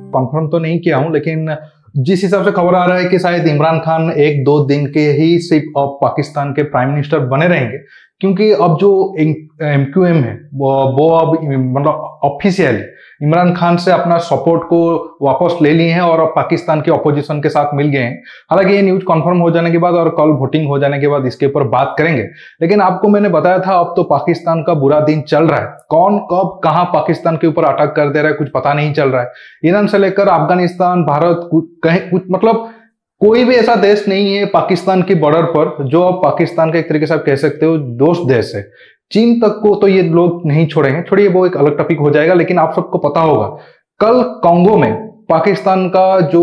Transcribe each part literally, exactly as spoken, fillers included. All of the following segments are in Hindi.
कंफर्म तो नहीं किया हूं, लेकिन जिस हिसाब से खबर आ रहा है कि शायद इमरान खान एक दो दिन के ही सिर्फ अब पाकिस्तान के प्राइम मिनिस्टर बने रहेंगे, क्योंकि अब जो एम क्यू एम है वो, वो अब मतलब ऑफिशियली इमरान खान से अपना सपोर्ट को वापस ले लिए हैं और अब पाकिस्तान के ऑपोजिशन के साथ मिल गए हैं। हालांकि ये न्यूज कंफर्म हो जाने के बाद और कल वोटिंग हो जाने के बाद इसके ऊपर बात करेंगे, लेकिन आपको मैंने बताया था अब तो पाकिस्तान का बुरा दिन चल रहा है। कौन कब कहां पाकिस्तान के ऊपर अटैक कर दे रहा है कुछ पता नहीं चल रहा है। ईरान से लेकर अफगानिस्तान, भारत, कहीं कुछ मतलब कोई भी ऐसा देश नहीं है पाकिस्तान की बॉर्डर पर जो अब पाकिस्तान का एक तरीके से आप कह सकते हो दोस्त देश है। चीन तक को तो ये लोग नहीं छोड़ेंगे, छोड़िए वो एक अलग टॉपिक हो जाएगा। लेकिन आप सबको पता होगा कल कांगो में पाकिस्तान का जो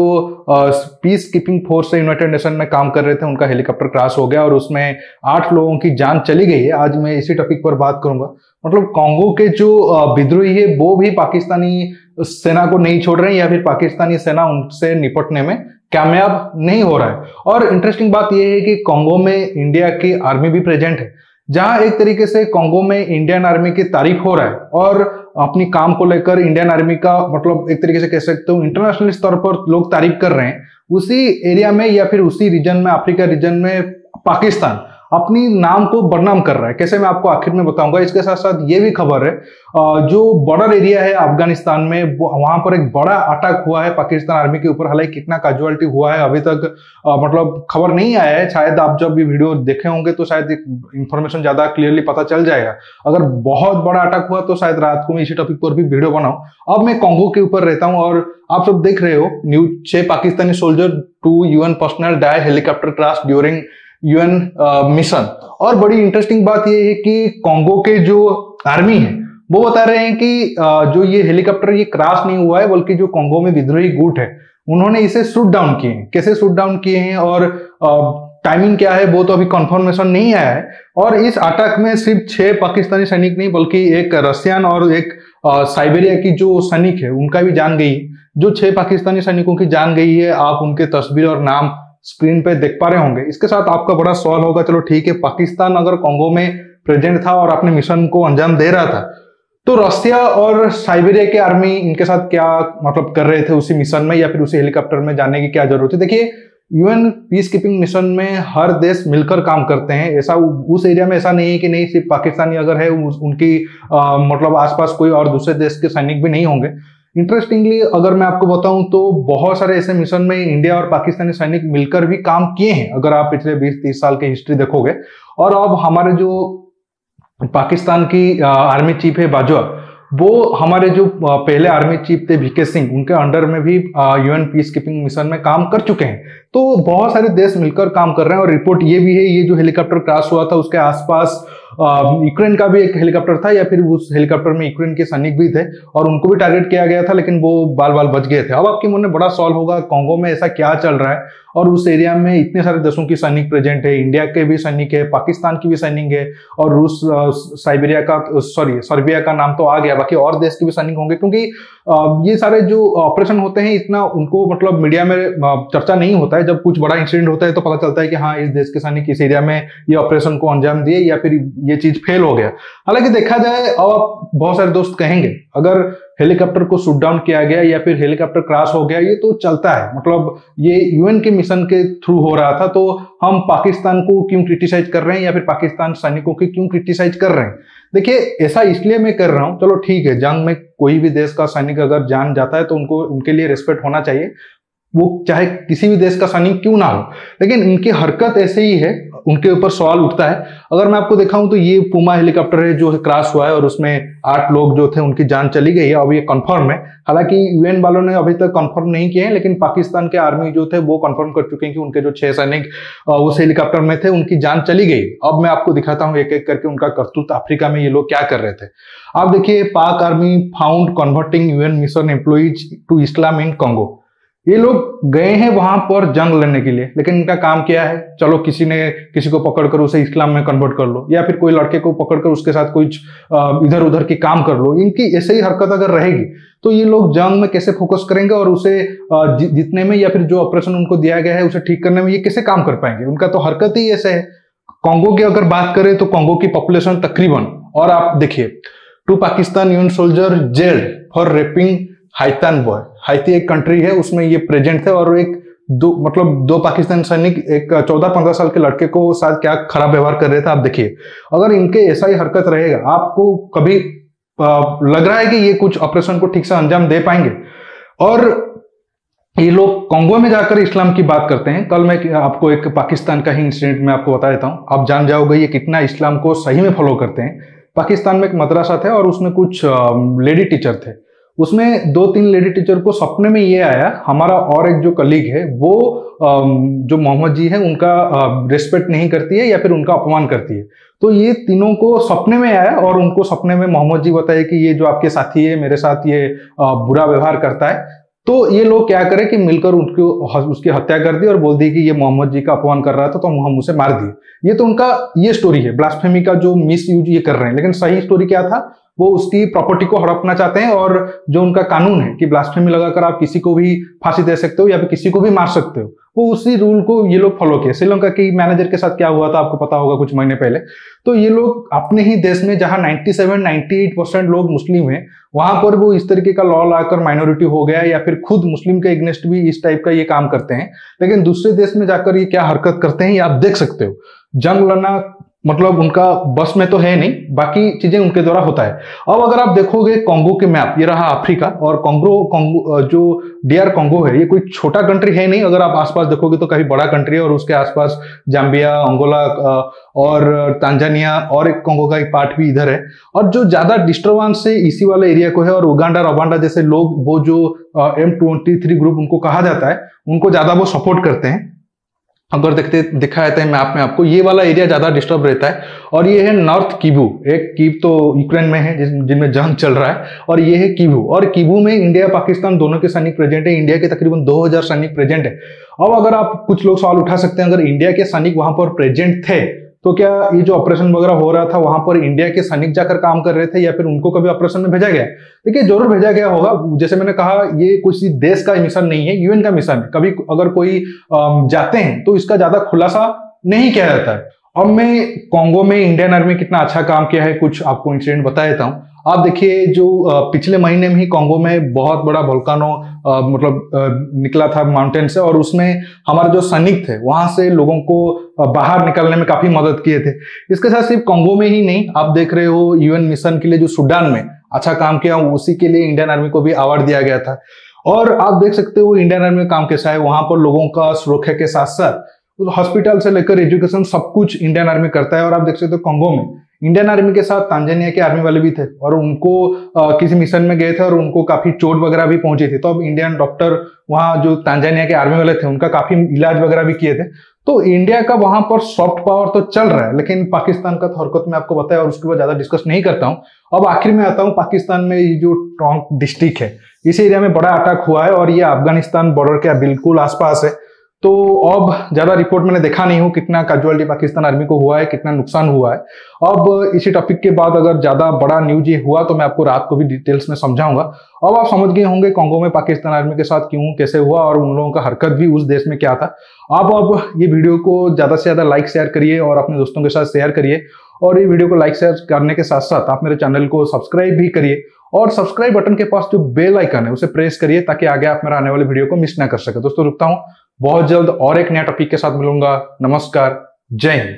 पीस कीपिंग फोर्स से यूनाइटेड नेशन में काम कर रहे थे उनका हेलीकॉप्टर क्रैश हो गया और उसमें आठ लोगों की जान चली गई है। आज मैं इसी टॉपिक पर बात करूंगा। मतलब कांगो के जो विद्रोही है वो भी पाकिस्तानी सेना को नहीं छोड़ रहे हैं या फिर पाकिस्तानी सेना उनसे निपटने में कामयाब नहीं हो रहा है। और इंटरेस्टिंग बात यह है कि कांगो में इंडिया की आर्मी भी प्रेजेंट है, जहां एक तरीके से कांगो में इंडियन आर्मी की तारीफ हो रहा है और अपनी काम को लेकर इंडियन आर्मी का मतलब एक तरीके से कह सकते हो इंटरनेशनल स्तर पर लोग तारीफ कर रहे हैं। उसी एरिया में या फिर उसी रीजन में, अफ्रीका रीजन में पाकिस्तान अपनी नाम को बदनाम कर रहा है। कैसे मैं आपको आखिर में बताऊंगा। इसके साथ साथ ये भी खबर है जो बॉर्डर एरिया है अफगानिस्तान में, वहां पर एक बड़ा अटैक हुआ है पाकिस्तान आर्मी के ऊपर। हालांकि कितना कैजुअलिटी हुआ है अभी तक आ, मतलब खबर नहीं आया है। शायद आप जब ये वीडियो देखे होंगे तो शायद इंफॉर्मेशन ज्यादा क्लियरली पता चल जाएगा। अगर बहुत बड़ा अटैक हुआ तो शायद रात को मैं इसी टॉपिक पर भी वीडियो बनाऊं। अब मैं कांगो के ऊपर रहता हूं और आप सब देख रहे हो न्यूज, छह Pakistani soldier two UN personal die helicopter crash during UN mission. और बड़ी इंटरेस्टिंग बात यह है कि कांगो के जो आर्मी है वो बता रहे हैं कि uh, जो ये हेलीकॉप्टर ये क्रैश नहीं हुआ है, बल्कि जो कांगो में विद्रोही गुट है उन्होंने इसे शूट डाउन किए हैं। कैसे शूट डाउन किए हैं और टाइमिंग uh, क्या है वो तो अभी कंफर्मेशन नहीं आया है। और इस अटैक में सिर्फ छह पाकिस्तानी सैनिक नहीं बल्कि एक रशियन और एक uh, साइबेरिया की जो सैनिक है उनका भी जान गई। जो छह पाकिस्तानी सैनिकों की जान गई है आप उनके तस्वीर और नाम स्क्रीन पे देख पा रहे होंगे। इसके साथ आपका बड़ा सवाल होगा, चलो ठीक है पाकिस्तान अगर कांगो में प्रेजेंट था और अपने मिशन को अंजाम दे रहा था तो रशिया और साइबेरिया के आर्मी इनके साथ क्या मतलब कर रहे थे उसी मिशन में, या फिर उसी हेलीकॉप्टर में जाने की क्या जरूरत है। देखिए यूएन पीस कीपिंग मिशन में हर देश मिलकर काम करते हैं। ऐसा उस एरिया में ऐसा नहीं है कि नहीं सिर्फ पाकिस्तानी अगर है उनकी आ, मतलब आसपास कोई और दूसरे देश के सैनिक भी नहीं होंगे। इंटरेस्टिंगली अगर मैं आपको बताऊं तो बहुत सारे ऐसे मिशन में इंडिया और पाकिस्तानी सैनिक मिलकर भी काम किए हैं अगर आप पिछले बीस तीस साल की हिस्ट्री देखोगे। और अब हमारे जो पाकिस्तान की आर्मी चीफ है बाजवा, वो हमारे जो पहले आर्मी चीफ थे वीके सिंह, उनके अंडर में भी यूएन पीस कीपिंग मिशन में काम कर चुके हैं। तो बहुत सारे देश मिलकर काम कर रहे हैं। और रिपोर्ट ये भी है ये जो हेलीकॉप्टर क्रैश हुआ था उसके आसपास यूक्रेन का भी एक हेलीकॉप्टर था या फिर उस हेलीकॉप्टर में यूक्रेन के सैनिक भी थे और उनको भी टारगेट किया गया था, लेकिन वो बाल बाल बच गए थे। अब आपके मन में बड़ा सवाल होगा कांगो में ऐसा क्या चल रहा है और उस एरिया में इतने सारे देशों की सैनिक प्रेजेंट है, इंडिया के भी सैनिक है, पाकिस्तान की भी सैनिक है और रूस, साइबेरिया का सॉरी सर्बिया का नाम तो आ गया, बाकी और देश के भी सैनिक होंगे। क्योंकि ये सारे जो ऑपरेशन होते हैं इतना उनको मतलब मीडिया में चर्चा नहीं होता है। जब कुछ बड़ा इंसिडेंट होता है तो पता चलता है कि हाँ इस देश के सैनिक इस एरिया में ये ऑपरेशन को अंजाम दिए या फिर ये चीज फेल हो गया। हालांकि देखा जाए अब आप बहुत सारे दोस्त कहेंगे अगर हेलीकॉप्टर को शूट डाउन किया गया या फिर हेलीकॉप्टर क्रैश हो गया ये तो चलता है, मतलब ये यूएन के मिशन के थ्रू हो रहा था, तो हम पाकिस्तान को क्यों क्रिटिसाइज कर रहे हैं या फिर पाकिस्तान सैनिकों की क्यों क्रिटिसाइज कर रहे हैं। देखिए ऐसा इसलिए मैं कर रहा हूं, चलो ठीक है जंग में कोई भी देश का सैनिक अगर जान जाता है तो उनको उनके लिए रिस्पेक्ट होना चाहिए, वो चाहे किसी भी देश का सैनिक क्यों ना हो, लेकिन इनकी हरकत ऐसे ही है, उनके ऊपर सवाल उठता है। अगर मैं आपको दिखाऊं तो ये पुमा हेलीकॉप्टर है जो क्रैश हुआ है और उसमें आठ लोग जो थे उनकी जान चली गई है। अब ये कंफर्म है, हालांकि यूएन वालों ने अभी तक कंफर्म नहीं किए हैं, लेकिन पाकिस्तान के आर्मी जो थे वो कंफर्म कर चुके हैं कि उनके जो छह सैनिक उस हेलीकॉप्टर में थे उनकी जान चली गई। अब मैं आपको दिखाता हूँ एक एक करके उनका करतूत अफ्रीका में ये लोग क्या कर रहे थे। आप देखिए Pak army found converting UN mission employees to Islam in Congo. ये लोग गए हैं वहां पर जंग लड़ने के लिए, लेकिन इनका काम क्या है, चलो किसी ने किसी को पकड़कर उसे इस्लाम में कन्वर्ट कर लो या फिर कोई लड़के को पकड़कर उसके साथ कुछ इधर उधर की काम कर लो। इनकी ऐसे ही हरकत अगर रहेगी तो ये लोग जंग में कैसे फोकस करेंगे और उसे जीतने में या फिर जो ऑपरेशन उनको दिया गया है उसे ठीक करने में ये कैसे काम कर पाएंगे। उनका तो हरकत ही ऐसे है। कांगो की अगर बात करें तो कांगो की पॉपुलेशन तकरीबन, और आप देखिए two Pakistan UN soldier jailed for raping Haitian boy, Haiti एक कंट्री है, उसमें ये प्रेजेंट थे और एक दो मतलब दो पाकिस्तानी सैनिक एक चौदह पंद्रह साल के लड़के को शायद क्या खराब व्यवहार कर रहे थे। आप देखिए, अगर इनके ऐसा ही हरकत रहेगा, आपको कभी लग रहा है कि ये कुछ ऑपरेशन को ठीक से अंजाम दे पाएंगे? और ये लोग कांगो में जाकर इस्लाम की बात करते हैं। कल मैं आपको एक पाकिस्तान का ही इंसिडेंट में आपको बता देता हूं, आप जान जाओगे ये कितना इस्लाम को सही में फॉलो करते हैं। पाकिस्तान में एक मदरसा था और उसमें कुछ लेडी टीचर थे। उसमें दो तीन लेडी टीचर को सपने में ये आया, हमारा और एक जो कलीग है वो जो मोहम्मद जी है उनका रिस्पेक्ट नहीं करती है या फिर उनका अपमान करती है। तो ये तीनों को सपने में आया और उनको सपने में मोहम्मद जी बताए कि ये जो आपके साथी है मेरे साथ ये बुरा व्यवहार करता है। तो ये लोग क्या करें कि मिलकर उनको उसकी हत्या कर दी और बोल दी कि ये मोहम्मद जी का अपमान कर रहा था तो हम उसे मार दिए। ये तो उनका ये स्टोरी है, ब्लास्फेमी का जो मिस यूज ये कर रहे हैं। लेकिन सही स्टोरी क्या था, वो उसकी प्रॉपर्टी को हड़पना चाहते हैं और जो उनका कानून है कि ब्लास्फेमी लगाकर आप किसी को भी फांसी दे सकते हो या फिर किसी को भी मार सकते हो, वो उसी रूल को ये लोग फॉलो किए। श्रीलंका की मैनेजर के साथ क्या हुआ था आपको पता होगा कुछ महीने पहले। तो ये लोग अपने ही देश में जहां सत्तानवे अट्ठानवे परसेंट लोग मुस्लिम हैं, वहां पर वो इस तरीके का लॉ लाकर माइनॉरिटी हो गया या फिर खुद मुस्लिम के अगेंस्ट भी इस टाइप का ये काम करते हैं। लेकिन दूसरे देश में जाकर ये क्या हरकत करते हैं ये आप देख सकते हो। जंग लड़ना मतलब उनका बस में तो है नहीं, बाकी चीजें उनके द्वारा होता है। अब अगर आप देखोगे कांगो के मैप, ये रहा अफ्रीका और कांगो कांगो जो डीआर कांगो है ये कोई छोटा कंट्री है नहीं। अगर आप आसपास देखोगे तो काफी बड़ा कंट्री है और उसके आसपास जाम्बिया, अंगोला और तांजानिया और एक कांगो का एक पार्ट भी इधर है। और जो ज्यादा डिस्टर्बेंस से इसी वाले एरिया को है और उगांडा रवांडा जैसे लोग, वो जो एम ट्वेंटी थ्री ग्रुप उनको कहा जाता है, उनको ज्यादा वो सपोर्ट करते हैं। अगर देखते दिखा जाता है मैप में आपको, ये वाला एरिया ज्यादा डिस्टर्ब रहता है। और ये है नॉर्थ किवू, एक कीव तो यूक्रेन में है जिनमें जंग चल रहा है, और ये है किवू। और किवू में इंडिया पाकिस्तान दोनों के सैनिक प्रेजेंट है। इंडिया के तकरीबन दो हज़ार सैनिक प्रेजेंट है। अब अगर आप कुछ लोग सवाल उठा सकते हैं, अगर इंडिया के सैनिक वहां पर प्रेजेंट थे तो क्या ये जो ऑपरेशन वगैरह हो रहा था वहां पर इंडिया के सैनिक जाकर काम कर रहे थे या फिर उनको कभी ऑपरेशन में भेजा गया? देखिए जरूर भेजा गया होगा। जैसे मैंने कहा, ये किसी देश का मिशन नहीं है, यूएन का मिशन है। कभी अगर कोई जाते हैं तो इसका ज्यादा खुलासा नहीं किया जाता है। अब मैं कांगो में इंडियन आर्मी कितना अच्छा काम किया है कुछ आपको इंसिडेंट बता देता हूँ। आप देखिए, जो पिछले महीने में ही कांगो में बहुत बड़ा वोल्केनो मतलब निकला था माउंटेन से, और उसमें हमारे जो सैनिक थे वहां से लोगों को बाहर निकलने में काफी मदद किए थे। इसके साथ सिर्फ कांगो में ही नहीं, आप देख रहे हो यूएन मिशन के लिए जो सूडान में अच्छा काम किया, उसी के लिए इंडियन आर्मी को भी अवार्ड दिया गया था। और आप देख सकते हो इंडियन आर्मी का काम कैसा है। वहां पर लोगों का सुरक्षा के साथ साथ हॉस्पिटल से लेकर एजुकेशन सब कुछ इंडियन आर्मी करता है। और आप देख सकते हो कांगो में इंडियन आर्मी के साथ तांजानिया के आर्मी वाले भी थे और उनको आ, किसी मिशन में गए थे और उनको काफी चोट वगैरह भी पहुंची थी। तो अब इंडियन डॉक्टर वहां जो तांजानिया के आर्मी वाले थे उनका काफी इलाज वगैरह भी किए थे। तो इंडिया का वहां पर सॉफ्ट पावर तो चल रहा है, लेकिन पाकिस्तान का तो हरकत में आपको बताया और उसके बाद ज्यादा डिस्कस नहीं करता हूं। अब आखिर में आता हूं, पाकिस्तान में ये जो टोंक डिस्ट्रिक्ट है, इस एरिया में बड़ा अटैक हुआ है और ये अफगानिस्तान बॉर्डर के बिल्कुल आसपास है। तो अब ज्यादा रिपोर्ट मैंने देखा नहीं हूं कितना कैजुअलिटी पाकिस्तान आर्मी को हुआ है, कितना नुकसान हुआ है। अब इसी टॉपिक के बाद अगर ज्यादा बड़ा न्यूज ये हुआ तो मैं आपको रात को भी डिटेल्स में समझाऊंगा। अब आप समझ गए होंगे कांगो में पाकिस्तान आर्मी के साथ क्यों कैसे हुआ और उन लोगों का हरकत भी उस देश में क्या था। आप अब ये वीडियो को ज्यादा से ज्यादा लाइक शेयर करिए और अपने दोस्तों के साथ शेयर करिए। और ये वीडियो को लाइक शेयर करने के साथ साथ आप मेरे चैनल को सब्सक्राइब भी करिए और सब्सक्राइब बटन के पास जो बेल आइकन है उसे प्रेस करिए ताकि आगे आप मेरा आने वाले वीडियो को मिस ना कर सके। दोस्तों रुकता हूं, बहुत जल्द और एक नया टॉपिक के साथ मिलूंगा। नमस्कार, जय हिंद।